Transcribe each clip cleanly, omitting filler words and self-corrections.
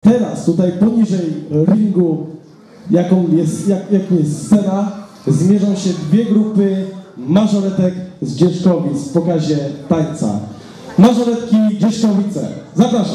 Teraz tutaj poniżej ringu, jakim jest scena, zmierzą się dwie grupy mażoretek z Dzierzkowic w pokazie tańca. Mażoretki Dzierzkowice. Zapraszam.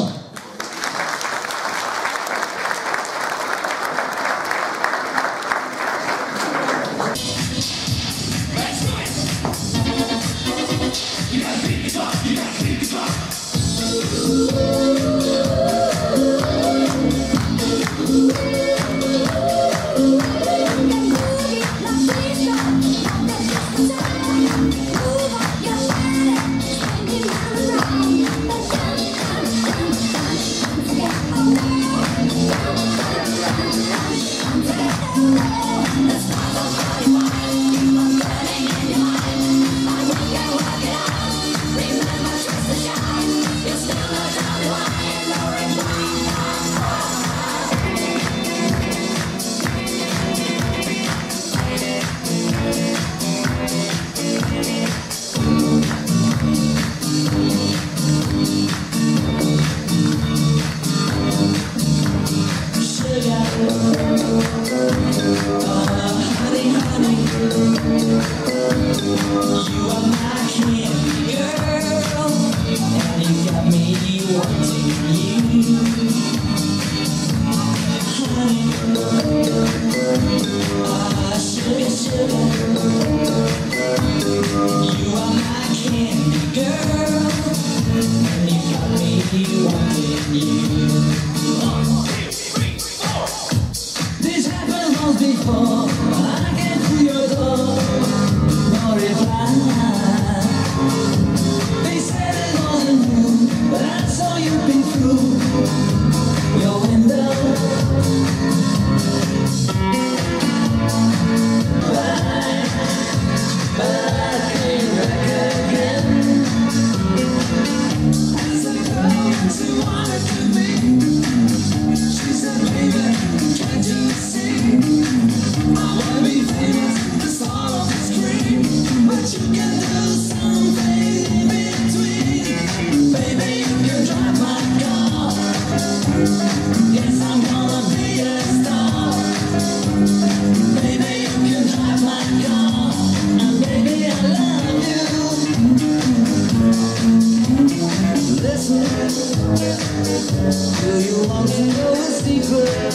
Do you want to know a secret?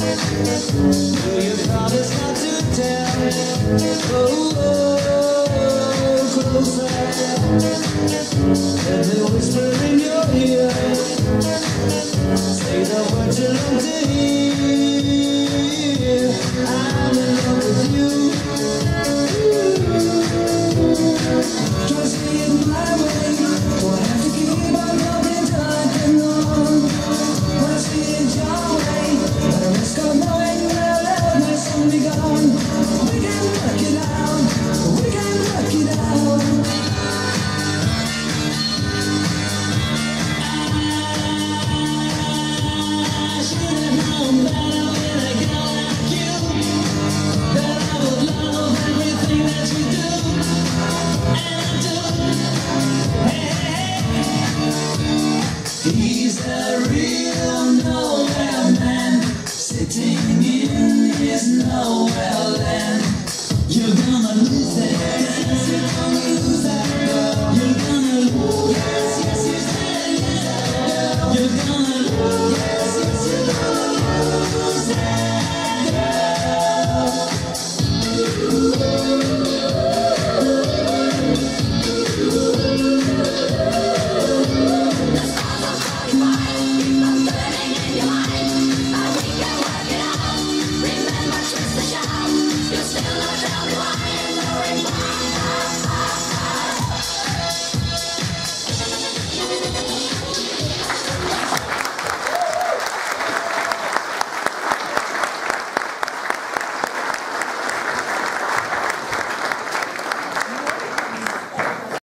Do you promise not to tell? Oh, closer. Let me whisper in your ear. Say the words you love to hear.